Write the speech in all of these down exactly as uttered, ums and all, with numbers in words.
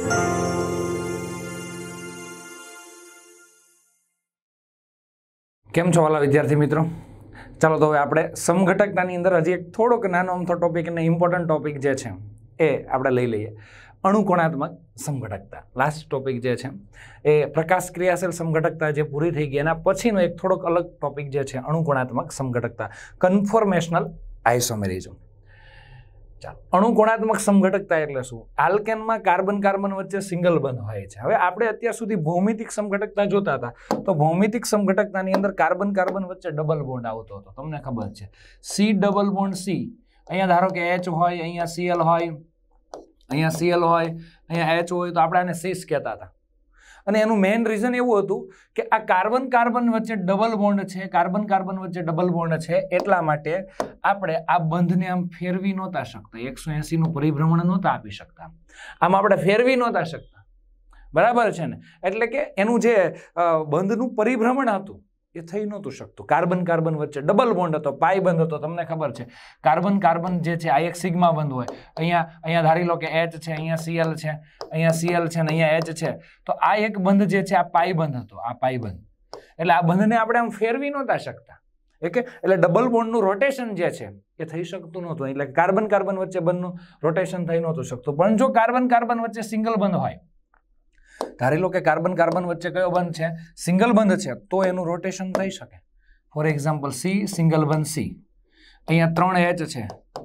કેમ છો વાલા વિદ્યાર્થી મિત્રો? ચાલો તો હવે આપણે સમઘટકતાની અંદર હજી એક થોડોક નાનો અમથો ટોપિક અને ઇમ્પોર્ટન્ટ ટોપિક જે છે એ આપણે લઈ લઈએ. અણુકોણાત્મક સમઘટકતા લાસ્ટ ટોપિક જે છે એ પ્રકાશ ક્રિયાશીલ સમઘટકતા જે પૂરી થઈ ગઈ એના પછીનો એક થોડોક અલગ ટોપિક જે છે અણુકોણાત્મક સમઘટકતા, કન્ફોર્મેશનલ આઇસોમેરિઝમ. ચાલો, અણુકોણાત્મક સમઘટકતા એટલે શું? આલ્કેનમાં કાર્બન કાર્બન વચ્ચે સિંગલ બંધ હોય છે. હવે આપણે અત્યાર સુધી ભૌમિતિક સમઘટકતા જોતા હતા, તો ભૌમિતિક સમઘટકતાની અંદર કાર્બન કાર્બન વચ્ચે ડબલ બોન્ડ આવતો હતો, તમને ખબર છે. સી ડબલ બોન્ડ સી, અહીંયા ધારો કે એચ હોય, અહીંયા સીએલ હોય, અહીંયા સીએલ હોય, અહીંયા એચ હોય, તો આપણે આને સીસ કહેતા હતા. અને એનું મેઇન રીઝન એવું હતું કે આ કાર્બન કાર્બન વચ્ચે ડબલ બોન્ડ છે, કાર્બન કાર્બન વચ્ચે ડબલ બોન્ડ છે, એટલા માટે આપણે આ બંધને આમ ફેરવી નહોતા શકતા, એકસો એસી નું પરિભ્રમણ નહોતા આપી શકતા, આમ આપણે ફેરવી નહોતા શકતા, બરાબર છે ને? એટલે કે એનું જે બંધનું પરિભ્રમણ હતું એ થઈ નહોતું શકતું. કાર્બન કાર્બન વચ્ચે ડબલ બોન્ડ હતો, પાઈ બંધ હતો, તમને ખબર છે. કાર્બન કાર્બન જે છે આ એક સિગ્મા બંધ હોય, અહીંયા અહીંયા ધારી લો કે એચ છે, અહીંયા સીએલ છે, અહીંયા સીએલ છે ને અહીંયા એચ છે, તો આ એક બંધ જે છે આ પાઈ બંધ હતો, આ પાઈ બંધ. એટલે આ બંધને આપણે આમ ફેરવી નહોતા શકતા, ઓકે? એટલે ડબલ બોન્ડનું રોટેશન જે છે એ થઈ શકતું નહોતું, એટલે કાર્બન કાર્બન વચ્ચે બંધનું રોટેશન થઈ નહોતું શકતું. પણ જો કાર્બન કાર્બન વચ્ચે સિંગલ બંધ હોય, ધારી લો કે કાર્બન કાર્બન વચ્ચે કયો બંધ છે? સિંગલ બંધ છે, તો એનું રોટેશન થઈ શકે. ફોર એક્ઝામ્પલ સી સિંગલ બંધ સી, અહીંયા ત્રણ એચ છે,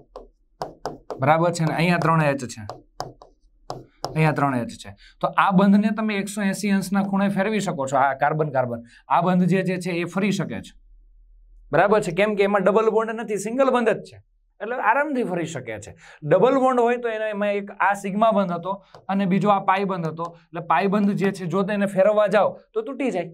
બરાબર છે ને? અહીંયા ત્રણ એચ છે, અહીંયા ત્રણ એચ છે, તો આ બંધને તમે એકસો એસી અંશના ખૂણે ફેરવી શકો છો. આ કાર્બન કાર્બન આ બંધ જે છે એ ફરી શકે છે, બરાબર છે? કેમ કે એમાં ડબલ બોન્ડ નથી, સિંગલ બંધ જ છે, એટલે આરામથી ફરી શકે છે. ડબલ બોન્ડ હોય તો એને એમાં એક આ સિગ્મા બંધ હતો અને બીજો આ પાઈ બંધ હતો, એટલે પાઈ બંધ જે છે જો તેને ફેરવવા જાઓ તો તૂટી જાય.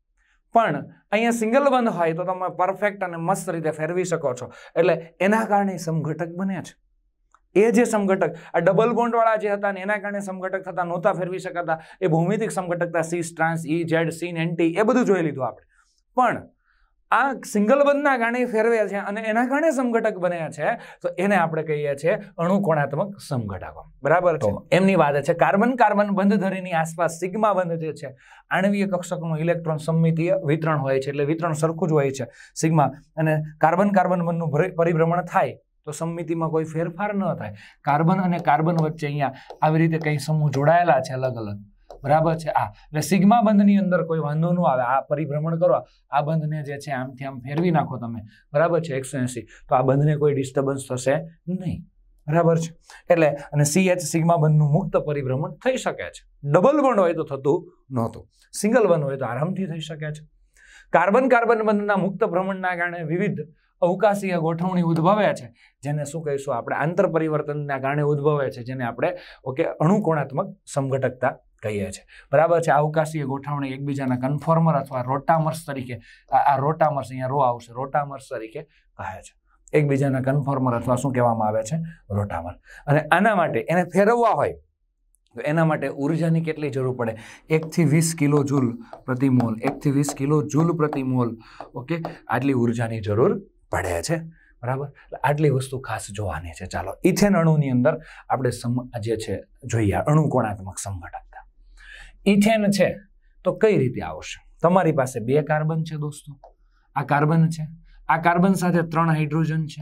પણ અહીંયા સિંગલ બંધ હોય તો તમે પરફેક્ટ અને મસ્ત રીતે ફેરવી શકો છો, એટલે એના કારણે સમઘટક બને છે. એ જે સમઘટક આ ડબલ બોન્ડ વાળા જે હતા ને એના કારણે સમઘટક થતા નહોતા ફેરવી શકાતા, એ ભૌમિતિક સમઘટકતા cis trans E Z syn anti એ બધું જોઈ લીધું આપણે. પણ આ સિંગલ બંધના કારણે ફેરવે છે અને એના કારણે સમઘટક બન્યા છે, તો એને આપણે કહીએ છીએ અણુકોણાત્મક સમઘટકો, બરાબર છે? એમની વાત છે કાર્બન કાર્બન બંધ ધરીની આસપાસ સિગ્મા બંધ જે છે આણ્વીય કક્ષકનું ઇલેક્ટ્રોન સમમિતીય વિતરણ હોય છે, એટલે વિતરણ સરખું જ હોય છે સિગ્મા, અને કાર્બન કાર્બન બંધનું પરિભ્રમણ થાય તો સમમિતિમાં કોઈ ફેરફાર ન થાય. કાર્બન અને કાર્બન વચ્ચે અહીંયા આવી રીતે કઈ સમૂહ જોડાયેલા છે અલગ અલગ, બરાબર છે? આ એટલે સિગ્મા બંધની અંદર કોઈ વાંધો ન આવે. આ પરિભ્રમણ કરો, આ બંધને જે છે આમથી આમ ફેરવી નાખો તમે, બરાબર છે, એકસો એસી, તો આ બંધને કોઈ ડિસ્ટર્બન્સ થશે નહીં, બરાબર છે? એટલે અને સી એચ સિગ્મા બંધનું મુક્ત પરિભ્રમણ થઈ શકે છે. ડબલ બોન્ડ હોય તો થતું નહોતું, સિંગલ બંધ હોય તો આરામથી થઈ શકે છે. કાર્બન કાર્બન બંધના મુક્ત ભ્રમણના કારણે વિવિધ અવકાશીય ગોઠવણી ઉદ્ભવે છે, જેને શું કહીશું આપણે? આંતર પરિવર્તનના કારણે ઉદ્ભવે છે, જેને આપણે ઓકે અણુકોણાત્મક સમઘટકતા કહીએ છીએ, બરાબર છે? અવકાશીય ગોઠવણી એકબીજાના કન્ફોર્મર અથવા રોટામર્સ તરીકે, આ રોટામર્સ અહીંયા રો આવશે, રોટામર્સ તરીકે કહે છે. એકબીજાના કન્ફોર્મર અથવા શું કહેવામાં આવે છે? રોટામર. અને આના માટે એને ફેરવવા હોય તો એના માટે ઉર્જાની કેટલી જરૂર પડે? એક થી વીસ કિલો જૂલ પ્રતિ મોલ, એક થી વીસ કિલો જૂલ પ્રતિ મોલ, ઓકે? આટલી ઉર્જાની જરૂર પડે છે, બરાબર? આટલી વસ્તુ ખાસ જોવાની છે. ચાલો, ઇથેન અણુની અંદર આપણે સમ જે છે જોઈએ અણુકોણાત્મક સમઘટકતા. ઇથેન છે તો કઈ રીતે આવશે? તમારી પાસે બે કાર્બન છે દોસ્તો, આ કાર્બન છે, આ કાર્બન સાથે ત્રણ હાઇડ્રોજન છે.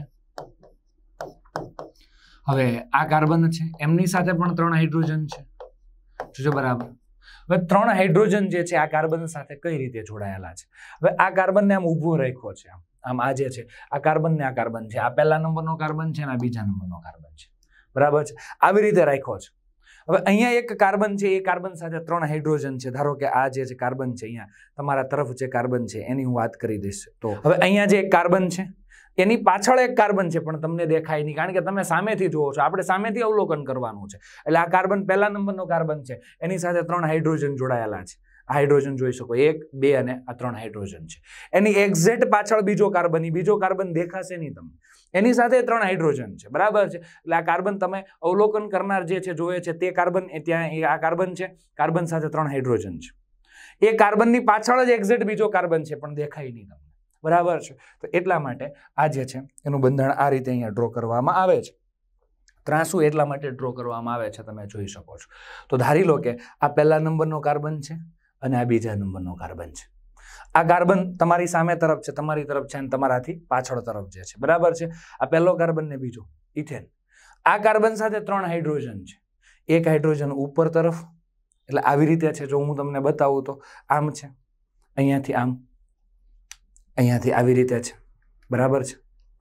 હવે આ કાર્બન છે, એમની સાથે પણ ત્રણ હાઇડ્રોજન છે, જોજો, બરાબર? હવે ત્રણ હાઇડ્રોજન જે છે આ કાર્બન સાથે કઈ રીતે જોડાયેલા છે? હવે આ કાર્બનને આમ ઊભો રાખ્યો છે, આમ આમ આ જે છે આ કાર્બન ને આ કાર્બન છે, આ પહેલા નંબરનો કાર્બન છે અને આ બીજા નંબરનો કાર્બન છે, બરાબર છે? આવી રીતે રાખ્યો છે. હવે અહીંયા એક કાર્બન છે, એ કાર્બન સાથે ત્રણ હાઇડ્રોજન છે. ધારો કે આ જે છે કાર્બન છે, અહીંયા તમારા તરફ જે કાર્બન છે એની હું વાત કરી દઈશ. તો હવે અહીંયા જે એક કાર્બન છે એની પાછળ એક કાર્બન છે, પણ તમને દેખાય નહીં, કારણ કે તમે સામેથી જુઓ છો, આપણે સામેથી અવલોકન કરવાનું છે. એટલે આ કાર્બન પહેલા નંબરનો કાર્બન છે, એની સાથે ત્રણ હાઇડ્રોજન જોડાયેલા છે. આ હાઇડ્રોજન જોઈ શકો, એક બે અને આ ત્રણ હાઇડ્રોજન છે. એની એક્ઝેક્ટ પાછળ બીજો કાર્બન, બીજો કાર્બન દેખાશે નહીં તમને, એની સાથે ત્રણ હાઇડ્રોજન છે, બરાબર છે? એટલે આ કાર્બન તમે અવલોકન કરનાર જે છે જોવે છે તે કાર્બન, એ ત્યાં આ કાર્બન છે, કાર્બન સાથે ત્રણ હાઇડ્રોજન છે. એ કાર્બનની પાછળ જ એક્ઝેક્ટ બીજો કાર્બન છે, પણ દેખાય નહીં તમને, બરાબર છે? તો એટલા માટે આ જે છે એનું બંધારણ આ રીતે અહીંયા ડ્રો કરવામાં આવે છે. ત્રાંસુ એટલા માટે ડ્રો કરવામાં આવે છે, તમે જોઈ શકો છો. તો ધારી લો કે આ પહેલા નંબરનો કાર્બન છે અને આ બીજા નંબરનો કાર્બન છે. આ કાર્બન તમારી સામે તરફ છે, તમારી તરફ છે, અને તમારાથી પાછળ તરફ જે છે, બરાબર છે. આ પહેલો કાર્બન ને બીજો ઇથેન. આ કાર્બન સાથે ત્રણ હાઇડ્રોજન છે. એક હાઇડ્રોજન ઉપર તરફ, એટલે આવી રીતે છે. જો હું તમને બતાવું તો આમ છે, અહીંયાથી આમ, અહીંયાથી આવી રીતે છે, બરાબર છે.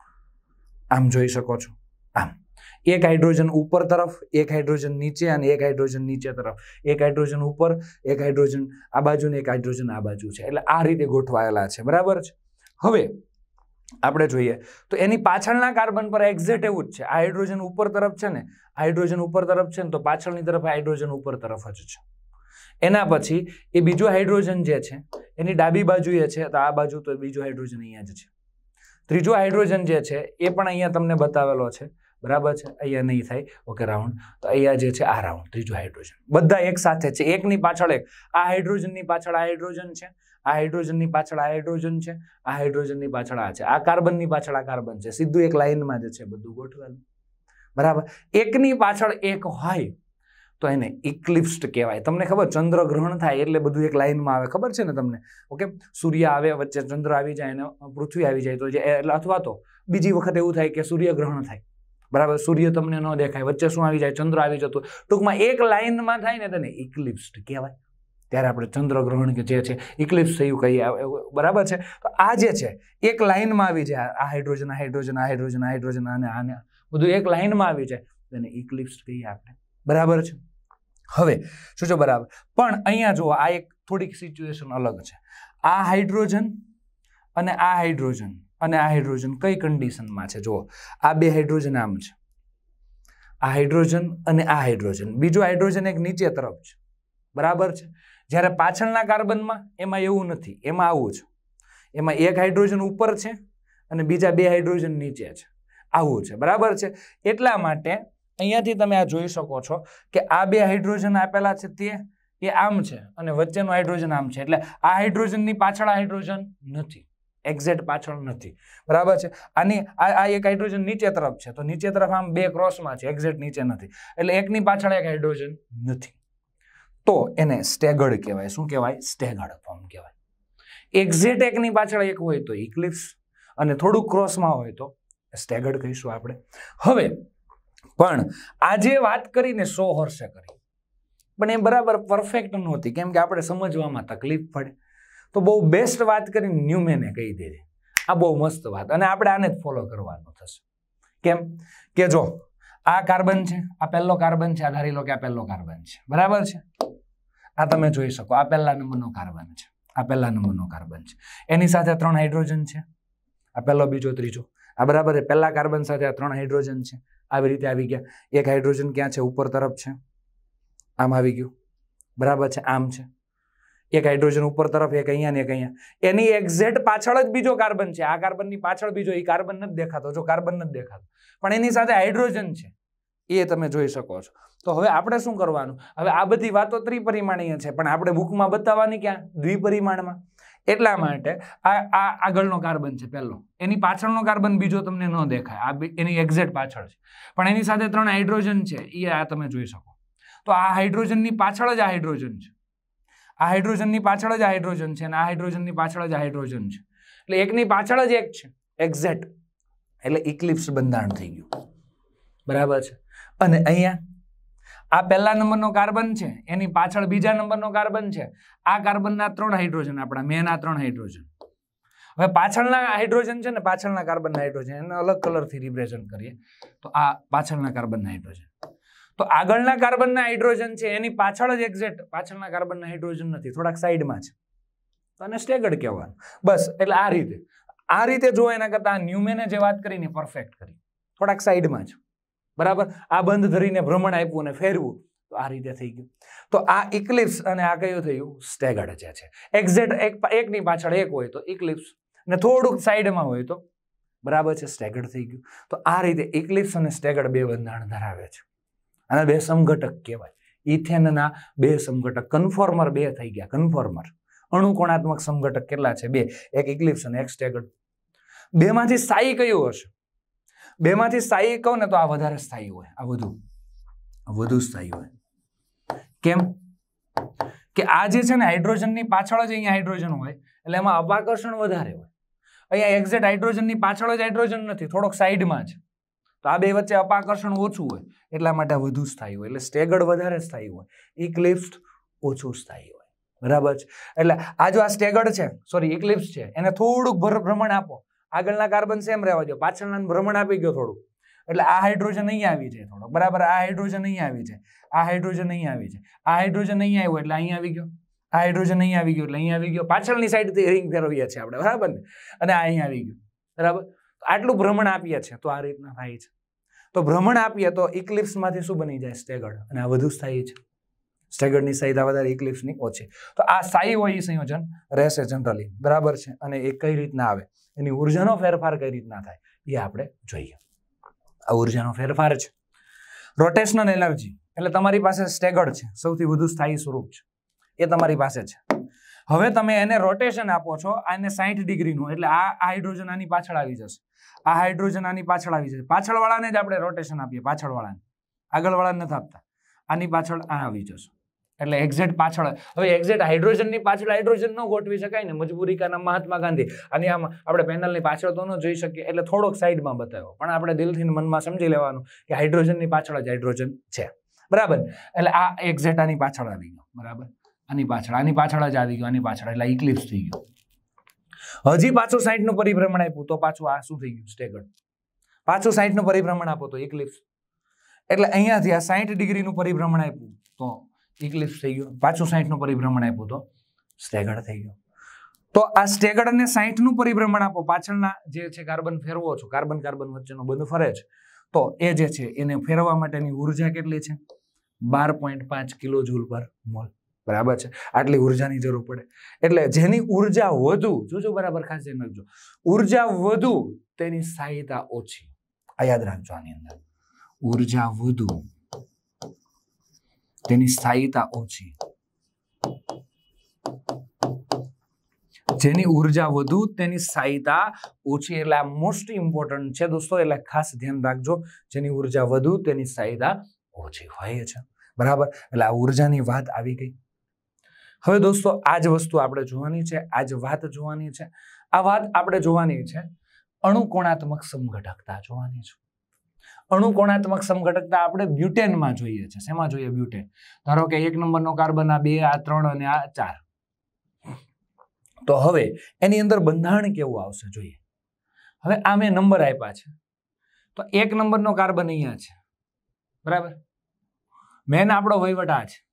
આમ જોઈ શકો છો, આમ. એક હાઇડ્રોજન ઉપર તરફ, એક હાઇડ્રોજન નીચે, અને એક હાઇડ્રોજન નીચે તરફ. એક હાઇડ્રોજન ઉપર, એક હાઇડ્રોજન આ બાજુ ને એક હાઇડ્રોજન આ બાજુ છે. એટલે આ રીતે ગોઠવાયેલા છે, બરાબર છે. હવે આપણે જોઈએ તો એની પાછળના કાર્બન પર એક્ઝેક્ટ એવું જ છે. આ હાઇડ્રોજન ઉપર તરફ છે ને, હાઇડ્રોજન ઉપર તરફ છે ને, તો પાછળની તરફ હાઇડ્રોજન ઉપર તરફ જ છે. એના પછી એ બીજો હાઇડ્રોજન જે છે એની ડાબી બાજુએ છે, તો આ બાજુ તો બીજો હાઇડ્રોજન અહીંયા જ છે. ત્રીજો હાઇડ્રોજન જે છે એ પણ અહીંયા તમને બતાવેલો છે, બરાબર છે. અહીંયા નહીં થાય, ઓકે, રાઉન્ડ. તો અહીંયા જે છે આ રાઉન્ડ, ત્રીજો હાઇડ્રોજન. બધા એક સાથે છે, એકની પાછળ એક. આ હાઇડ્રોજનની પાછળ આ હાઇડ્રોજન છે, આ હાઇડ્રોજનની પાછળ આ હાઇડ્રોજન છે, આ હાઇડ્રોજનની પાછળ આ છે, આ કાર્બનની પાછળ આ કાર્બન છે. સીધું એક લાઈનમાં જ છે બધું ગોઠવેલું, બરાબર. એકની પાછળ એક હોય તો એને ઇક્લિપ્સ્ડ કહેવાય. તમને ખબર, ચંદ્રગ્રહણ થાય એટલે બધું એક લાઈનમાં આવે, ખબર છે ને તમને? ઓકે, સૂર્ય આવે, વચ્ચે ચંદ્ર આવી જાય અને પૃથ્વી આવી જાય, તો જે એટલે અથવા તો બીજી વખત એવું થાય કે સૂર્યગ્રહણ થાય, બરાબર. સૂર્ય તમને ન દેખાય, વચ્ચે શું આવી જાય? ચંદ્ર આવી જતું. ટૂંકમાં એક લાઈનમાં થાય ને તેને ઇક્લિપ્સ્ડ કહેવાય. ત્યારે આપણે ચંદ્રગ્રહણ કે જે છે ઇક્લિપ્સ થયું કહીએ, બરાબર છે. તો આ જે છે એક લાઈનમાં આવી જાય, આ હાઇડ્રોજન આ હાઇડ્રોજન આ હાઇડ્રોજન આ હાઇડ્રોજન અને આને બધું એક લાઈનમાં આવી જાય, તેને ઇક્લિપ્સ કહીએ આપણે, બરાબર છે. હવે શું છે, બરાબર. પણ અહીંયા જુઓ, આ એક થોડીક સિચ્યુએશન અલગ છે. આ હાઇડ્રોજન અને આ હાઇડ્રોજન અને આ હાઇડ્રોજન કઈ કન્ડિશનમાં છે? જુઓ, આ બે હાઇડ્રોજન આમ છે, આ હાઇડ્રોજન અને આ હાઇડ્રોજન. બીજો હાઇડ્રોજન એક નીચે તરફ છે, બરાબર છે. જ્યારે પાછળના કાર્બનમાં એમાં એવું નથી, એમાં આવું છે. એમાં એક હાઇડ્રોજન ઉપર છે અને બીજા બે હાઇડ્રોજન નીચે છે, આવું છે, બરાબર છે. એટલા માટે અહીંયાથી તમે આ જોઈ શકો છો કે આ બે હાઇડ્રોજન આપેલા છે તે એ આમ છે અને વચ્ચેનું હાઇડ્રોજન આમ છે. એટલે આ હાઇડ્રોજનની પાછળ આ હાઇડ્રોજન નથી, એક્ઝેક્ટ પાછળ નથી, બરાબર છે. આની આ એક હાઇડ્રોજન નીચે તરફ છે, તો નીચે તરફ આમ બે ક્રોસમાં છે, એક્ઝેક્ટ નીચે નથી. એટલે એકની પાછળ એક હાઇડ્રોજન નથી, તો એને સ્ટેગર્ડ કહેવાય. શું કહેવાય? સ્ટેગર્ડ ફોર્મ કહેવાય. એક્ઝેક્ટ એકની પાછળ એક હોય તો ઇક્લિપ્સ, અને થોડુંક ક્રોસમાં હોય તો સ્ટેગર્ડ કહીશું આપણે. હવે પણ આજે વાત કરીને સો વર્ષે કરી, પણ એ બરાબર પરફેક્ટ નહોતી, કેમ કે આપણે સમજવામાં તકલીફ પડે. તો બહુ બેસ્ટ વાત કરીને ન્યુમેને કહી દીધી. આ બહુ મસ્ત વાત, અને આપણે આને જ ફોલો કરવાનું થશે. કેમ કે જો આ કાર્બન છે, આ પહેલો કાર્બન છે, આ ધારી લો કે આ પહેલો કાર્બન છે, બરાબર છે. આ તમે જોઈ શકો, આ પહેલા નંબરનો કાર્બન છે, આ પહેલા નંબરનો કાર્બન છે. એની સાથે ત્રણ હાઇડ્રોજન છે, આ પહેલો, બીજો, ત્રીજો, આ બરાબર. પહેલા કાર્બન સાથે આ ત્રણ હાઇડ્રોજન છે, આવી રીતે આવી ગયા. એક હાઇડ્રોજન ક્યાં છે? ઉપર તરફ છે, આમ આવી ગયું, બરાબર છે, આમ છે. એક હાઇડ્રોજન ઉપર તરફ, એક અહીંયા ને એક અહીંયા. એની એક્ઝેક્ટ પાછળ જ બીજો કાર્બન છે. આ કાર્બનની પાછળ બીજો, એ કાર્બન નથી દેખાતો, જો કાર્બન નથી દેખાતો, પણ એની સાથે હાઇડ્રોજન છે, એ તમે જોઈ શકો છો. તો હવે આપણે શું કરવાનું? હવે આ બધી વાતો ત્રિપરિમાણીય છે, પણ આપણે બુકમાં બતાવવાની ક્યાં? દ્વિપરિમાણમાં. એટલા માટે આ આ આગળનો કાર્બન છે પહેલો, એની પાછળનો કાર્બન બીજો તમને ન દેખાય, આ એની એક્ઝેક્ટ પાછળ છે, પણ એની સાથે ત્રણ હાઇડ્રોજન છે, એ આ તમે જોઈ શકો. તો આ હાઇડ્રોજનની પાછળ જ આ હાઇડ્રોજન છે, આ હાઇડ્રોજનની પાછળ જ આ હાઇડ્રોજન છે, અને આ હાઇડ્રોજનની પાછળ જ આ હાઇડ્રોજન છે. એટલે એકની પાછળ જ એક છે, એક્ઝેક્ટ. એટલે ઇક્લિપ્સ બંધારણ થઈ ગયું, બરાબર છે. અને અહીંયા આ પહેલા નંબરનો કાર્બન છે, એની પાછળ બીજા નંબરનો કાર્બન છે. આ કાર્બનના ત્રણ હાઇડ્રોજન, આપણા મેન આ ત્રણ હાઇડ્રોજન. હવે પાછળના હાઇડ્રોજન છે ને, પાછળના કાર્બનના હાઇડ્રોજન, એને અલગ કલરથી રિપ્રેઝન્ટ કરીએ તો આ પાછળના કાર્બનના હાઇડ્રોજન. તો આગળના કાર્બનના હાઇડ્રોજન છે એની પાછળ જ એક્ઝેક્ટ પાછળના કાર્બનના હાઇડ્રોજન નથી, થોડાક સાઈડમાં છે, તો આને સ્ટેગર્ડ કહેવાનું. બસ, એટલે આ રીતે આ રીતે જો એના કરતા ન્યુમેને જે વાત કરીને પરફેક્ટ કરી, થોડાક સાઈડમાં છે, બરાબર. આ બંધ ધરીને ભ્રમણ આપ્યું અને ફેરવું, તો આ રીતે થઈ ગયું. તો આ ઇક્લિપ્સ અને આ કયું થયું? સ્ટેગર્ડ જે છે. એક્ઝેક્ટ એક એકની પાછળ એક હોય તો ઇક્લિપ્સ, અને થોડુંક સાઈડમાં હોય તો બરાબર છે, સ્ટેગર્ડ થઈ ગયું. તો આ રીતે ઇક્લિપ્સ અને સ્ટેગર્ડ બે બંધારણ ધરાવે છે, અને બે સમઘટક કહેવાય. ઇથેનના બે સમઘટક, કન્ફોર્મર બે થઈ ગયા. કન્ફોર્મર અણુકોણાત્મક સમઘટક કેટલા છે? બે. એક ઇક્લિપ્સ અને એક સ્ટેગર્ડ. બે માંથી સ્થાયી કયું હશે? બેમાંથી સ્થાયી કહું ને તો આ વધારે સ્થાયી હોય, આ વધુ વધુ સ્થાયી હોય. કેમ કે આ જે છે ને હાઇડ્રોજનની પાછળ જ અહીંયા હાઇડ્રોજન હોય એટલે એમાં અપાકર્ષણ વધારે હોય. અહીંયા એક્ઝેક્ટ હાઇડ્રોજનની પાછળ જ હાઇડ્રોજન નથી, થોડોક સાઈડમાં છે, તો આ બે વચ્ચે અપાકર્ષણ ઓછું હોય એટલા માટે વધુ સ્થાયી હોય. એટલે સ્ટેગર્ડ વધારે સ્થાયી હોય, ઇક્લિપ્સ્ડ ઓછું સ્થાયી હોય. બરાબર છે. એટલે આ જો આ સ્ટેગર્ડ છે, સોરી ઇક્લિપ્સ છે, એને થોડુંક ભ્રમણ આપો, આગળના કાર્બન સેમ રહેવા દો, પાછળના ભ્રમણ આપી ગયો થોડું, એટલે આ હાઇડ્રોજન અહીંયા આવી જાય થોડો, બરાબર. આ હાઇડ્રોજન અહીંયા આવી જાય, આ હાઇડ્રોજન અહીંયા આવી જાય, આ હાઇડ્રોજન અહીંયા આવ્યો એટલે અહીંયા આવી ગયો, આ હાઇડ્રોજન અહીંયા આવી ગયો એટલે અહીંયા આવી ગયો, પાછળની સાઈડથી રિંગ ફેરવીએ છીએ આપણે, બરાબર ને, અને આ અહીંયા આવી ગયું, બરાબર. આટલું ભ્રમણ આપીએ છીએ તો આ રીતના થાય છે. તો ભ્રમણ આપીએ તો ઇક્લિપ્સમાંથી શું બની જાય? સ્ટેગર્ડ. અને આ વધુ સ્થાયી છે, સ્ટેગર્ડની સ્થાયીતા વધારે, ઇક્લિપ્સની ઓછી. તો આ સ્થાયી હોય એ સંયોજન રહેશે જનરલી, બરાબર છે. અને એ કઈ રીતના આવે, એની ઉર્જાનો ફેરફાર કઈ રીતના થાય એ આપણે જોઈએ. આ ઉર્જાનો ફેરફાર છે. રોટેશનલ એનર્જી એટલે તમારી પાસે સ્ટેગર્ડ છે, સૌથી વધુ સ્થાયી સ્વરૂપ છે, એ તમારી પાસે છે. હવે તમે એને રોટેશન આપો છો, આને સાઠ ડિગ્રીનું, એટલે આ હાઇડ્રોજન આની પાછળ આવી જશે, આ હાઇડ્રોજન આની પાછળ આવી જશે. પાછળવાળાને જ આપણે રોટેશન આપીએ, પાછળવાળાને, આગળવાળાને નથી આપતા. આની પાછળ આ આવી જશે એટલે એક્ઝેક્ટ પાછળ. હવે એક્ઝેક્ટ હાઇડ્રોજનની પાછળ હાઇડ્રોજન ન ગોઠવી શકાય ને, મજબૂરીકાના મહાત્મા ગાંધી. અને આમ આપણે પેનલની પાછળ તો ન જોઈ શકીએ એટલે થોડોક સાઈડમાં બતાવ્યો, પણ આપણે દિલથી મનમાં સમજી લેવાનું કે હાઇડ્રોજનની પાછળ જ હાઇડ્રોજન છે, બરાબર. એટલે આ એક્ઝેક્ટ આની પાછળ આવી ગયો, બરાબર. આની પાછળ આની પાછળ જ આવી ગયો, આની પાછળ, એટલે ઇક્લિપ્સ થઈ ગયું. હજી પાછું સાઠ નું પરિભ્રમણ આપ્યું તો પાછું આ શું થઈ ગયું? સ્ટેગર્ડ. પાછું સાઠ નું પરિભ્રમણ આપો તો ઇક્લિપ્સ. એટલે અહીંયાથી આ સાઠ ડિગ્રીનું પરિભ્રમણ આપ્યું તો ઇક્લિપ્સ થઈ ગયું, પાછું સાઠ નું પરિભ્રમણ આપ્યું તો સ્ટેગર્ડ થઈ ગયું. તો આ સ્ટેગર્ડ અને સાઠ નું પરિભ્રમણ આપો, પાછળના જે છે કાર્બન ફેરવો છો, કાર્બન કાર્બન વચ્ચેનો બંધ ફરે છે, તો એ જે છે એને ફેરવવા માટેની ઉર્જા કેટલી છે? બાર પોઈન્ટ પાંચ કિલો જૂલ પર મોલ, બરાબર છે. આટલી ઉર્જાની જરૂર પડે. એટલે જેની ઉર્જા વધુ, જોજો બરાબર, ખાસ ધ્યાન રાખજો, ઉર્જા વધુ તેની સ્થાયીતા ઓછી. આ યાદ રાખજો આની અંદર, ઉર્જા વધુ તેની સ્થાયીતા ઓછી. જેની ઉર્જા વધુ તેની સ્થાયીતા ઓછી, એટલે આ મોસ્ટ ઇમ્પોર્ટન્ટ છે દોસ્તો, એટલે ખાસ ધ્યાન રાખજો. જેની ઉર્જા વધુ તેની સ્થાયીતા ઓછી હોય છે, બરાબર. એટલે આ ઉર્જાની વાત આવી ગઈ. હવે દોસ્તો આ જ વસ્તુ આપણે જોવાની છે, આ જ વાત જોવાની છે. આ વાત આપણે જોવાની છે અણુકોણાત્મક સમઘટકતા જોવાની છે. અણુકોણાત્મક સમઘટકતા આપણે બ્યુટેનમાં જોઈએ છે. શેમાં જોઈએ? બ્યુટેન. ધારો કે એક નંબરનો કાર્બન આ બે, આ ત્રણ અને આ ચાર. તો હવે એની અંદર બંધારણ કેવું આવશે જોઈએ. હવે આ મેં નંબર આપ્યા છે, તો એક નંબરનો કાર્બન અહીંયા છે, બરાબર. મેન આપણો વહીવટ આ છે,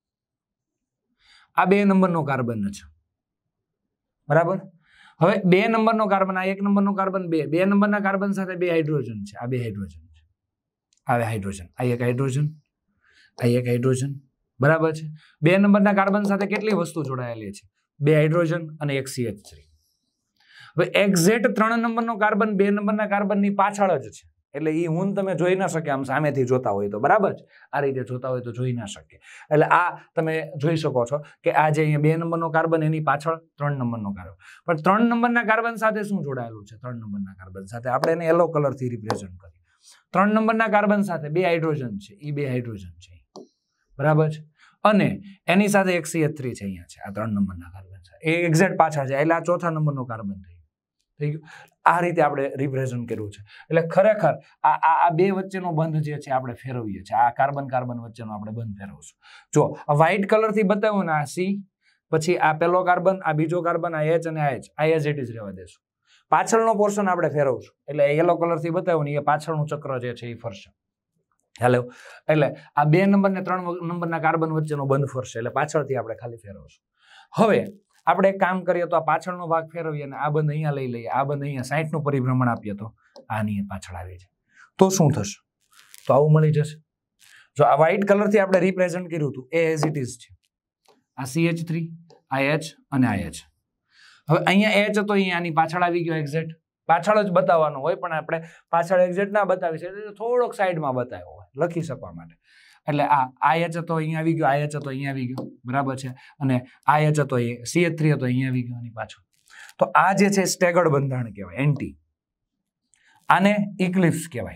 આ બે નંબરનો કાર્બન છે, બરાબર. હવે બે નંબરનો કાર્બન, આ એક નંબરનો કાર્બન, બે બે નંબરના કાર્બન સાથે બે હાઇડ્રોજન છે, આ બે હાઇડ્રોજન છે, આ હાઇડ્રોજન, આ એક હાઇડ્રોજન, આ એક હાઇડ્રોજન, બરાબર છે. બે નંબરના કાર્બન સાથે કેટલી વસ્તુ જોડાયેલી છે? બે હાઇડ્રોજન અને એક સી એચ થ્રી. હવે એક્ઝેક્ટ ત્રણ નંબરનો કાર્બન બે નંબરના કાર્બનની પાછળ જ છે, એટલે એ હું તમે જોઈ ના શકે આમ સામેથી જોતા હોય તો, બરાબર છે. આ રીતે જોતા હોય તો જોઈ ના શકે. એટલે આ તમે જોઈ શકો છો કે આ જે અહીંયા બે નંબરનો કાર્બન એની પાછળ ત્રણ નંબરનો કાર્બન, પણ ત્રણ નંબરના કાર્બન સાથે શું જોડાયેલું છે? ત્રણ નંબરના કાર્બન સાથે આપણે એને યલો કલરથી રિપ્રેઝન્ટ કરીએ. ત્રણ નંબરના કાર્બન સાથે બે હાઇડ્રોજન છે, એ બે હાઇડ્રોજન છે, બરાબર છે. અને એની સાથે એક સી એચ થ્રી છે, અહીંયા છે, આ ત્રણ નંબરના કાર્બન છે, એ એક્ઝેક્ટ પાછળ છે, એટલે આ ચોથા નંબરનો કાર્બન થઈ થઈ ગયું. આ રીતે આપણે રિપ્રેઝન્ટ કર્યું છે. એટલે ખરેખર આ આ બે વચ્ચેનો બંધ જે છે આપણે ફેરવીએ છીએ, આ કાર્બન કાર્બન વચ્ચેનો આપણે બંધ ફેરવશું. જો આ વ્હાઇટ કલરથી બતાવ્યું ને, આ સી, પછી આ પેલો કાર્બન, આ બીજો કાર્બન, આ એચ અને આ એચ, આ એઝ ઇટ ઇઝ રહેવા દેશું. પાછળનો પોર્શન આપણે ફેરવશું, એટલે યલો કલરથી બતાવ્યું ને એ પાછળનું ચક્ર જે છે એ ફરશે. હેલો, એટલે આ બે નંબર ને ત્રણ નંબરના કાર્બન વચ્ચેનો બંધ ફરશે, એટલે પાછળથી આપણે ખાલી ફેરવશું. હવે આપણે એક કામ કરીએ તો આ પાછળનો ભાગ ફેરવીએ અને આ બંધ અહીંયા લઈ લઈએ, આ બંધ અહીંયા સાઠ નું પરિભ્રમણ આપીએ તો આની પાછળ આવી જાય, તો શું થશે? તો આવું મળી જશે. જો આ વ્હાઇટ કલરથી આપણે રિપ્રેઝન્ટ કર્યું હતું એ એઝ ઇટ ઇઝ છે, આ સી એચ થ્રી, આ એચ અને આ એચ. હવે અહીંયા એચ હતો, અહીંયા આની પાછળ આવી ગયો એક્ઝેક્ટ, પાછળ જ બતાવવાનો હોય, પણ આપણે પાછળ એક્ઝેક્ટ ના બતાવી શકીએ, થોડોક સાઈડમાં બતાવ્યો હોય લખી શકવા માટે. એટલે આ આ એચ હતો અહીંયા આવી ગયો, આ એચ હતો અહીંયા આવી ગયો, બરાબર છે. અને આ એચ હતો એ સી એચ થ્રી હતો અહીંયા આવી ગયો આની પાછળ. તો આ જે છે સ્ટેગર્ડ બંધારણ કહેવાય, એન્ટી. આને ઇક્લિપ્સ કહેવાય,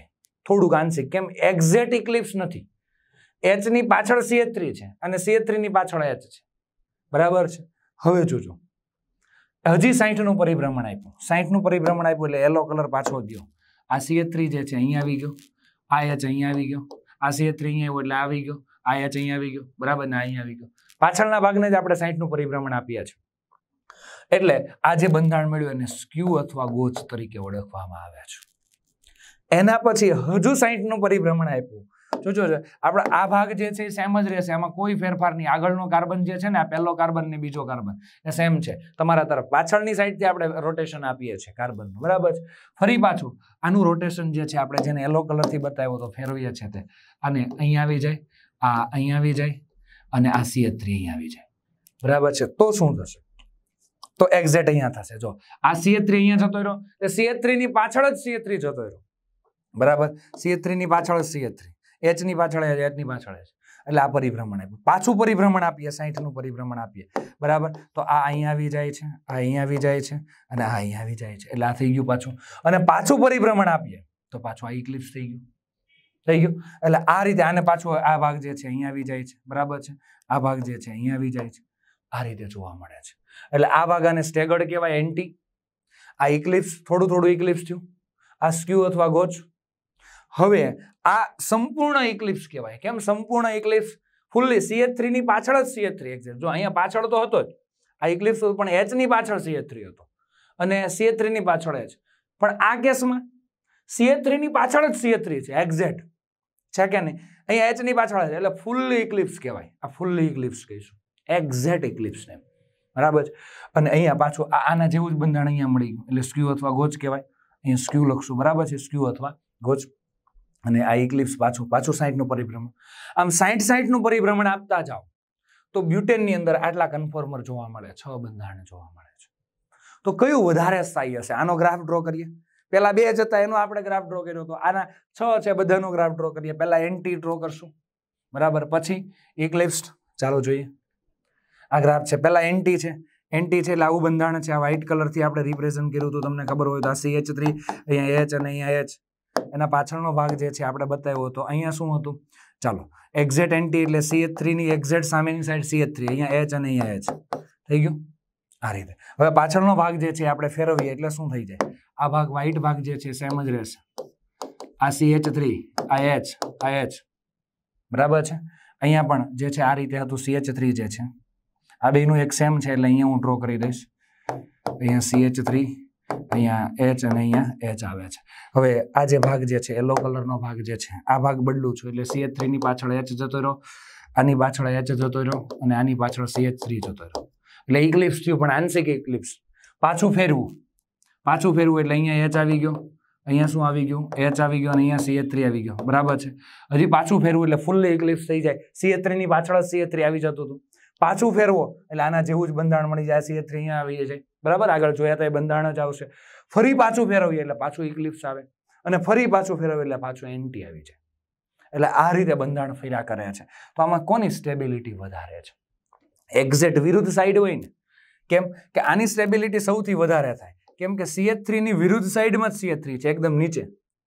થોડુંક આંશિક. કેમ? એક્ઝેક્ટ ઇક્લિપ્સ નથી. એચ ની પાછળ સી એચ થ્રી છે અને સી એચ થ્રી ની પાછળ એચ છે. બરાબર છે. હવે જોજો, હજી સાઠ નું પરિભ્રમણ આપ્યું. સાઠ નું પરિભ્રમણ આપ્યું એટલે યલો કલર પાછો ગયો. આ સી એચ થ્રી જે છે અહીંયા આવી ગયો, આ એચ અહીંયા આવી ગયો, આ સી એચ થ્રી અહીંયા આવ્યો એટલે આવી ગયો, આ એચ અહીંયા આવી ગયો. બરાબર ને? અહીંયા આવી ગયો. પાછળના ભાગને જ આપણે સાઠ નું પરિભ્રમણ આપીએ છીએ. એટલે આ જે બંધારણ મળ્યું એને સ્ક્યુ અથવા ગોચ તરીકે ઓળખવામાં આવે છે. એના પછી હજુ સાઠ નું પરિભ્રમણ આપ્યું. જોજો આપણે આ ભાગ જે છે એ સેમ જ રહેશે, આમાં કોઈ ફેરફાર નહીં. આગળનો કાર્બન જે છે ને, આ પહેલો કાર્બન ને બીજો કાર્બન એ સેમ છે. તમારા તરફ પાછળની સાઈડથી આપણે રોટેશન આપીએ છીએ કાર્બનનું. બરાબર છે. ફરી પાછું આનું રોટેશન જે છે આપણે જેને યલો કલરથી બતાવ્યો તો ફેરવીએ છીએ તે આને અહીંયા આવી જાય, આ અહીંયા આવી જાય અને આ સી એચ થ્રી અહીંયા આવી જાય. બરાબર છે. તો શું થશે? તો એક્ઝેક્ટ અહીંયા થશે. જો આ સી એચ થ્રી અહીંયા જતો રહ્યો, એ સી એચ થ્રી ની પાછળ જ સી એચ થ્રી જતો રહ્યો. બરાબર. સી એચ થ્રી ની પાછળ જ સી એચ થ્રી, એચ ની પાછળ એચ ની પાછળ છે. એટલે આ પરિભ્રમણ આપ્યું. પાછું પરિભ્રમણ આપીએ, સાઠ નું પરિભ્રમણ આપીએ. બરાબર. તો આ અહીંયા આવી જાય છે, આ અહીંયા આવી જાય છે અને આ અહીંયા આવી જાય છે. એટલે આ થઈ ગયું પાછું. અને પાછું પરિભ્રમણ આપીએ તો પાછું આ ઇક્લિપ્સ થઈ ગયું. થઈ ગયું. એટલે આ રીતે આને પાછું આ ભાગ જે છે અહીંયા આવી જાય છે. બરાબર છે. આ ભાગ જે છે અહીંયા આવી જાય છે. આ રીતે જોવા મળે છે. એટલે આ ભાગ આને સ્ટેગર્ડ કહેવાય, એન્ટી. આ ઇક્લિપ્સ, થોડું થોડું ઇક્લિપ્સ થયું. આ સ્ક્યુ અથવા ગોચ. હવે આ સંપૂર્ણ ઇક્લિપ્સ કહેવાય. કેમ સંપૂર્ણ eclipse? Fully C H three ની પાછળ જ સી એચ થ્રી એક્ઝેક્ટ. જો અહીંયા પાછળ તો હતો જ આ ઇક્લિપ્સ, પણ એચ ની પાછળ સી એચ થ્રી હતો અને સી એચ થ્રી ની પાછળ એચ. પણ આ કેસમાં સી એચ થ્રી ની પાછળ જ સી એચ થ્રી છે એક્ઝેક્ટ. છે કે નહીં? અહીંયા એચ ની પાછળ છે એટલે ફૂલ્લી ઇક્લિપ્સ કહેવાય. આ ફૂલ્લી ઇક્લિપ્સ કહીશું, એક્ઝેક્ટ ઇક્લિપ્સ ને. બરાબર છે. અને અહીંયા પાછું આના જેવું જ બંધારણ અહીંયા મળી ગયું એટલે સ્ક્યુ અથવા ગોચ કહેવાય. અહીંયા સ્ક્યુ લખશું. બરાબર છે. સ્ક્યુ અથવા ગોચ. અને આ ઇક્લિપ્સ પાછું પાછું સાઠ નું પરિભ્રમણ. આમ સાઠ સાઠ નું પરિભ્રમણ આપતા જાઓ તો બ્યુટેનની અંદર આટલા કન્ફોર્મર જોવા મળે, છ બંધારણ જોવા મળે છે. તો કયું વધારે સ્થાયી હશે? આનો ગ્રાફ ડ્રો કરીએ. પેલા બે જ હતા એનો આપણે ગ્રાફ ડ્રો કર્યો હતો. આના છ છે બધાનો ગ્રાફ ડ્રો કરીએ. પહેલા એન્ટી ડ્રો કરશું. બરાબર. પછી ઇક્લિપ્સ. ચાલો જોઈએ. આ ગ્રાફ છે. પહેલા એન્ટી છે. એન્ટી છે એટલે આવું બંધારણ છે. આ વ્હાઇટ કલરથી આપણે રિપ્રેઝન્ટ કર્યું હતું, તમને ખબર હોય તો. આ સી એચ થ્રી, અહીંયા એચ અને અહીંયા એચ. એના પાછળનો ભાગ જે છે આપણે બતાવ્યો હતો. અહીંયા શું હતું? ચાલો, એક્ઝેક્ટ એન્ટી એટલે સી એચ થ્રી ની એક્ઝેક્ટ સામેની સાઈડ સી એચ થ્રી, અહીંયા એચ અને અહીંયા એચ. થઈ ગયું? આ રીતે. હવે પાછળનો ભાગ જે છે આપણે ફેરવીએ એટલે શું થઈ જાય? આ ભાગ વ્હાઇટ ભાગ જે છે સેમ જ રહેશે. આ સી એચ થ્રી, આ એચ, આ એચ. બરાબર છે. અહીંયા પણ જે છે આ રીતે હતું. સી એચ થ્રી જે છે આ બેનું એક સેમ છે એટલે અહીંયા હું ડ્રો કરી દઈશ. અહીંયા સી એચ થ્રી, અહીંયા એચ અને અહીંયા એચ આવે છે. હવે આ જે ભાગ જે છે યલો કલરનો ભાગ જે છે આ ભાગ બદલું છું એટલે સી એચ થ્રી ની પાછળ એચ જતો રહ્યો, આની પાછળ એચ જતો રહ્યો અને આની પાછળ સી એચ થ્રી જતો રહ્યો. એટલે ઇક્લિપ્સ થયું, પણ આંશિક ઇક્લિપ્સ. પાછું ફેરવું, પાછું ફેરવું એટલે અહીંયા એચ આવી ગયો, અહીંયા શું આવી ગયું? એચ આવી ગયો અને અહીંયા સી એચ થ્રી આવી ગયો. બરાબર છે. હજી પાછું ફેરવું એટલે ફૂલ્લી ઇક્લિપ્સ થઈ જાય. સી એચ થ્રી ની પાછળ સી એચ થ્રી આવી જતું હતું. પાછું ફેરવો એટલે આના જેવું જ બંધારણ મળી જાય. સી એચ થ્રી અહીંયા આવી જાય. બરાબર. આગળ જોયા તો એ બંધારણ જ આવશે. ફરી પાછું ફેરવીએ એટલે પાછું ઇક્લિપ્સ આવે અને ફરી પાછું ફેરવીએ એટલે પાછું એન્ટી આવી જાય. એટલે આ રીતે બંધારણ ફેર્યા કરે છે. તો આમાં કોની સ્ટેબિલિટી વધારે છે? એક્ઝેક્ટ વિરુદ્ધ સાઈડ હોય ને. કેમ કે આની સ્ટેબિલિટી સૌથી વધારે થાય. કેમ કે સી એચ થ્રી ની વિરુદ્ધ સાઈડમાં જ સી એચ થ્રી છે, એકદમ નીચે.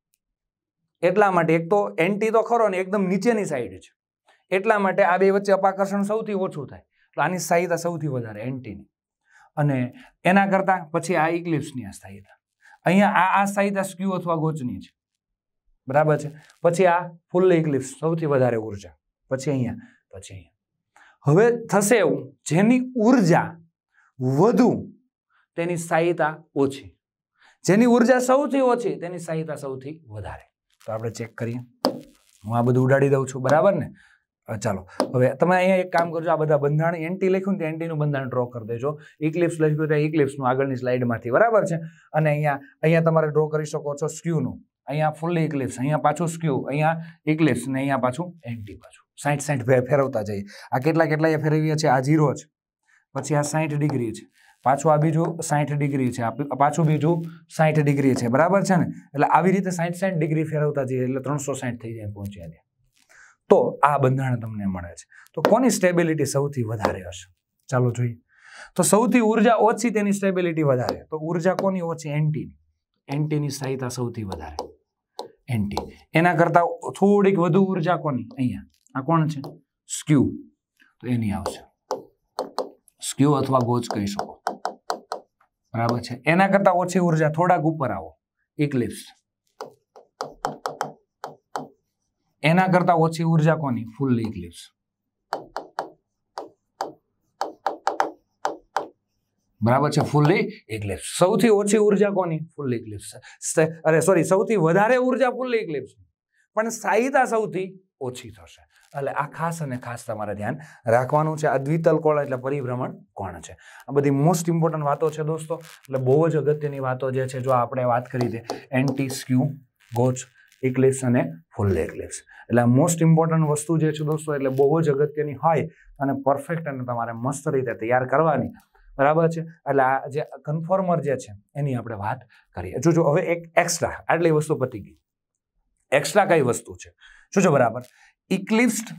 એટલા માટે એક તો એન્ટી તો ખરો ને એકદમ નીચેની સાઈડ છે. એટલા માટે આ બે વચ્ચે અપાકર્ષણ સૌથી ઓછું થાય. તો આની સ્થાયીતા સૌથી વધારે એન્ટીની. અને એના કરતા પછી આ ઇક્લિપ્સની આ સ્થાયીતા. અહીંયા આ આ સ્થાયીતા સ્ક્યુ અથવા ગોચની છે. બરાબર છે. પછી આ ફૂલ ઇક્લિપ્સ સૌથી વધારે ઉર્જા. પછી અહીંયા, પછી અહીંયા. હવે થશે એવું, જેની ઉર્જા વધુ તેની સ્થાયીતા ઓછી, જેની ઉર્જા સૌથી ઓછી તેની સ્થાયીતા સૌથી વધારે. તો આપણે ચેક કરીએ. હું આ બધું ઉડાડી દઉં છું. બરાબર ને? ચાલો હવે તમે અહીંયા એક કામ કરજો. આ બધા બંધારણ એન્ટી લખ્યું ને એન્ટીનું બંધારણ ડ્રો કરી દેજો. ઇક્લિપ્સ લખ્યું તો ઇક્લિપ્સનું આગળની સ્લાઇડમાંથી. બરાબર છે. અને અહીંયા અહીંયા તમારે ડ્રો કરી શકો છો સ્ક્યુનું. અહીંયા ફૂલ્લી ઇક્લિપ્સ, અહીંયા પાછું સ્ક્યુ, અહીંયા ઇક્લિપ્સ ને અહીંયા પાછું એન્ટી. પાછું સાઠ સાઠ ફેરવતા જઈએ. આ કેટલા કેટલા ફેરવીએ છે? આ ઝીરો છે, પછી આ સાઠ ડિગ્રી છે, પાછું આ બીજું સાઠ ડિગ્રી છે, પાછું બીજું સાઠ ડિગ્રી છે. બરાબર છે ને? એટલે આવી રીતે સાઠ સાઠ ડિગ્રી ફેરવતા જઈએ એટલે ત્રણસો સાઠ થઈ જાય પહોંચ્યા ત્યાં. તો આ બંધારણ તમને મળે છે. તો કોની સ્ટેબિલિટી સૌથી વધારે હશે? ચાલો જોઈએ. તો સૌથી ઉર્જા ઓછી તેની સ્ટેબિલિટી વધારે. તો ઉર્જા કોની ઓછી? એન્ટીની. એન્ટીની સ્થાયીતા સૌથી વધારે. એન્ટી. એના કરતા થોડીક વધુ ઉર્જા કોની? અહીંયા આ કોણ છે? સ્ક્યુ. તો એની આવશે સ્ક્યુ અથવા ગોચ કહી શકો, બરાબર છે. એના કરતા ઓછી ઉર્જા થોડાક ઉપર આવો, ઇક્લિપ્સ. એના કરતા ઓછી ઉર્જા કોની? Fully eclipse. બરાબર છે, ફૂલ્લી ઇક્લિપ્સ. સૌથી ઓછી ઉર્જા કોની? Fully eclipse. અરે સોરી, સૌથી વધારે ઉર્જા ફૂલ્લી ઇક્લિપ્સ, પણ સ્થાયીતા સૌથી ઓછી થશે. એટલે આ ખાસ અને ખાસ તમારે ધ્યાન રાખવાનું છે. આ દ્વિતલ કોણ એટલે પરિભ્રમણ કોણ છે. આ બધી મોસ્ટ ઇમ્પોર્ટન્ટ વાતો છે દોસ્તો. એટલે બહુ જ અગત્યની વાતો જે છે, જો આપણે વાત કરી દે એન્ટી, સ્ક્યુ, ગોચ, ઇક્લિપ્સ અને ફૂલ્લી ઇક્લિપ્સ. એટલે આ મોસ્ટ ઇમ્પોર્ટન્ટ વસ્તુ જે છે દોસ્તો, એટલે બહુ જ અગત્યની હોય અને પરફેક્ટ અને તમારે મસ્ત રીતે તૈયાર કરવાની, બરાબર છે. એટલે આ જે કન્ફર્મર જે છે એની આપણે વાત કરીએ. જોજો હવે એક એક્સ્ટ્રા, આટલી વસ્તુ પતી ગઈ. એક્સ્ટ્રા કઈ વસ્તુ છે જોજો, બરાબર. ઇક્લિપ્સ્ડ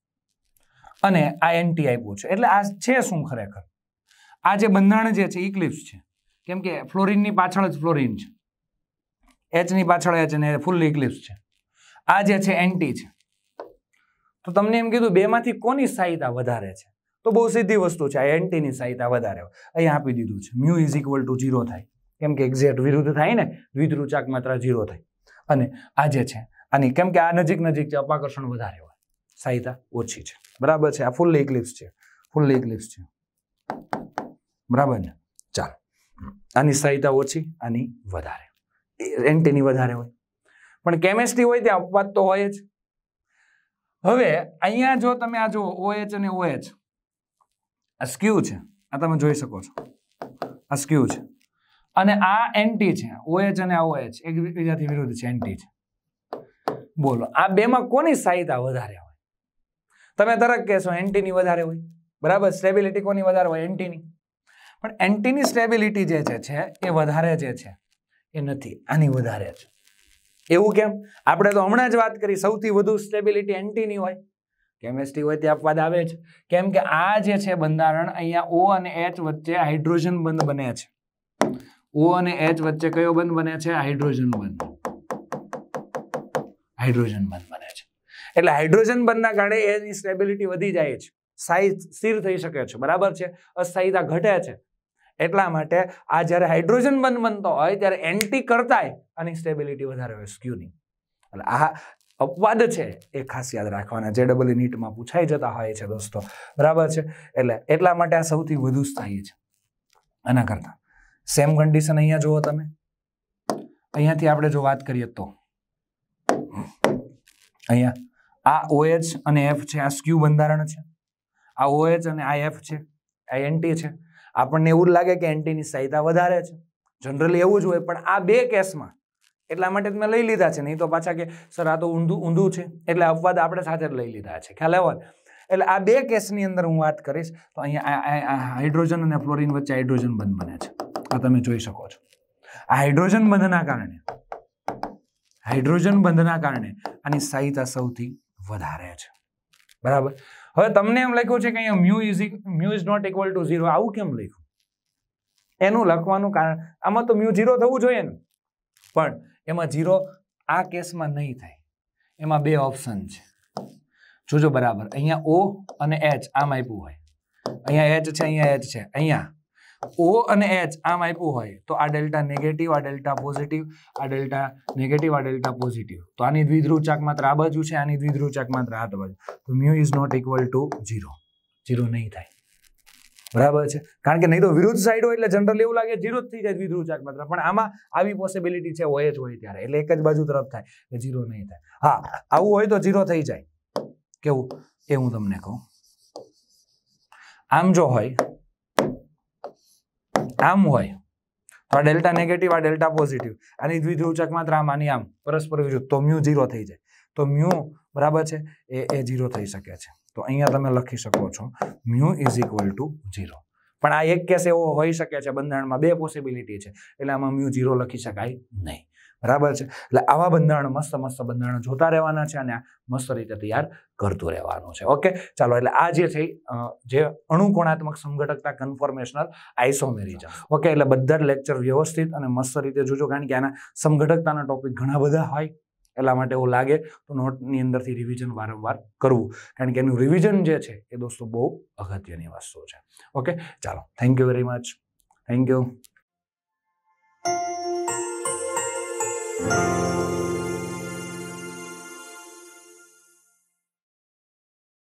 અને આ એન્ટી આપ્યું છે, એટલે આ છે શું ખરેખર? આ જે બંધારણ જે છે ઇક્લિપ્સ છે, કેમ કે ફ્લોરિનની પાછળ જ ફ્લોરિન છે, એચની પાછળ એચ અને ફૂલ્લી ઇક્લિપ્સ છે. આ જે છે એન્ટી છે. તો તમને એમ કીધું બેમાંથી કોની સ્થાયીતા વધારે છે? તો બહુ સીધી વસ્તુ છે, આ એન્ટીની સ્થાયીતા વધારે હોય. અહીંયા આપી દીધું છે mu is equal to zero થાય, કેમ કે એક્ઝેક્ટ વિરુદ્ધ થાય ને, દ્વિધ્રુવચાક માત્રા ઝીરો થાય. અને આ જે છે આની, કેમ કે આ નજીક નજીક છે, અપાકર્ષણ વધારે હોય, સ્થાયીતા ઓછી છે, બરાબર છે. આ ફૂલ્લી ઇક્લિપ્સ છે, ફૂલ્લી ઇક્લિપ્સ છે, બરાબર ને. ચાલો, આની સ્થાયીતા ઓછી, આની વધારે, એન્ટીની વધારે હોય. પણ કેમિસ્ટ્રી હોય ત્યાં અપવાદ તો હોય જ. હવે અહીંયા જો તમે આ જો OH અને OH, આ સ્ક્યુ છે, આ તમે જોઈ શકો છો, આ સ્ક્યુ છે અને આ એન્ટી છે. OH અને OH એકબીજાથી વિરુદ્ધ છે, એન્ટી છે. બોલો આ બેમાં કોની સ્થાયીતા વધારે હોય? તમે તરત કહેશો એન્ટીની વધારે હોય, બરાબર. સ્ટેબિલિટી કોની વધારે હોય? એન્ટીની. પણ એન્ટીની સ્ટેબિલિટી જે છે એ વધારે જે છે એ નથી, આની વધારે છે. એવું કેમ? આપણે તો હમણાં જ વાત કરી, સૌથી વધુ સ્ટેબિલિટી એન્ટીની હોય. કેમિસ્ટ્રી હોય તે અપવાદ આવે છે, કેમ કે આ જે છે બંધારણ, અહીંયા O અને H વચ્ચે હાઇડ્રોજન બંધ બને છે. O અને H વચ્ચે કયો બંધ બને છે? હાઇડ્રોજન બંધ. હાઇડ્રોજન બંધ બને છે. એટલે હાઇડ્રોજન બંધના કારણે એની સ્ટેબિલિટી વધી જાય છે, સ્થિર થઈ શકે છે, બરાબર છે. અસ્થાયીતા ઘટે છે. એટલા માટે આ જ્યારે હાઇડ્રોજન બંધ બનતો હોય ત્યારે એન્ટી કરતાંય આની સ્ટેબિલિટી વધારે હોય, સ્ક્યુની. એટલે આ અપવાદ છે એ ખાસ યાદ રાખવાના, જે ડબલ નીટમાં પૂછાઈ જતા હોય છે દોસ્તો, બરાબર છે. એટલે એટલા માટે આ સૌથી વધુ સ્થાયી છે આના કરતા. સેમ કન્ડિશન અહીંયા જુઓ તમે, અહીંયાથી આપણે જો વાત કરીએ તો અહીંયા આ OH અને F છે, આ સ્ક્યુ બંધારણ છે. આ OH અને આ F છે, આ એન્ટી છે. આપણને એવું લાગે કે એન્ટીની સ્થાયીતા વધારે છે, જનરલી એવું જ હોય. પણ આ બે કેસમાં એટલા માટે મેં લઈ લીધા છે, નહીં તો પાછા કે સર આ તો ઊંધું ઊંધું છે, એટલે અપવાદ આપણે સાથે જ લઈ લીધા છે, ખ્યાલ આવ્યો? એટલે આ બે કેસની અંદર હું વાત કરીશ તો અહીંયા હાઇડ્રોજન અને ફ્લોરિન વચ્ચે હાઇડ્રોજન બંધ બને છે, આ તમે જોઈ શકો છો. આ હાઇડ્રોજન બંધના કારણે હાઇડ્રોજન બંધના કારણે આની સ્થાયીતા સૌથી વધારે છે, બરાબર. હવે તમને એમ લખ્યું છે કે અહીંયા mu is mu is not equal to zero, આવું કેમ લખ્યું? એનું લખવાનું કારણ, આમાં તો મ્યુ ઝીરો થવું જોઈએ ને, પણ એમાં ઝીરો આ કેસમાં નહીં થાય. એમાં બે ઓપ્શન છે, જોજો બરાબર. અહીંયા O અને H આમ આપ્યું હોય, અહીંયા H છે, અહીંયા H છે, અહીંયા O અને H આમ આપ્યું હોય તો આ ડેલ્ટા નેગેટિવ, આ ડેલ્ટા પોઝિટિવ, આ ડેલ્ટા નેગેટિવ, આ ડેલ્ટા પોઝિટિવ. તો આની દ્વિધ્રુવચાક માત્ર આ બાજુ છે, આની દ્વિધ્રુવચાક માત્ર આ બાજુ. તો mu is not equal to zero, zero નહીં થાય, બરાબર છે. કારણ કે નહીં તો વિરુદ્ધ સાઈડ હોય એટલે જનરલી એવું લાગે ઝીરો જ થઈ જાય દ્વિધ્રુવચાક માત્ર, પણ આમાં આવી પોસિબિલિટી છે OH હોય ત્યારે, એટલે એક જ બાજુ તરફ થાય એટલે ઝીરો નહીં થાય. હા, આવું હોય તો ઝીરો થઈ જાય. કેવું એ હું તમને કહું. આમ જો હોય, આમ હોય તો આ ડેલ્ટા નેગેટિવ, આ ડેલ્ટા પોઝિટિવ, આની દ્વિધ્રુવચાક માત્ર આમ, આની આમ પરસ્પર વિરુદ્ધ, તો મ્યુ ઝીરો થઈ જાય. તો મ્યુ બરાબર છે એ એ ઝીરો થઈ શકે છે. તો અહીંયા તમે લખી શકો છો mu is equal to zero. પણ આ એક કેસ એવો હોઈ શકે છે, બંધારણમાં બે પોસિબિલિટી છે, એટલે આમાં મ્યુ ઝીરો લખી શકાય નહીં, બરાબર છે. એટલે આવા બંધારણ મસ્ત મસ્ત બંધારણ જોતા રહેવાના છે અને મસ્ત રીતે તૈયાર કરતું રહેવાનું છે. ઓકે, ચાલો. એટલે આ જે છે જે અણુકોણાત્મક સમઘટકતા કન્ફોર્મેશનલ આઇસોમેરિઝમ. ઓકે, એટલે બધા જ લેક્ચર વ્યવસ્થિત અને મસ્ત રીતે જોજો, કારણ કે આના સમઘટકતાના ટોપિક ઘણા બધા હોય, એટલા માટે એવું લાગે તો નોટની અંદરથી રિવિઝન વારંવાર કરવું, કારણ કે એનું રિવિઝન જે છે એ દોસ્તો બહુ અગત્યની વસ્તુ છે. ઓકે, ચાલો, thank you very much. Thank you.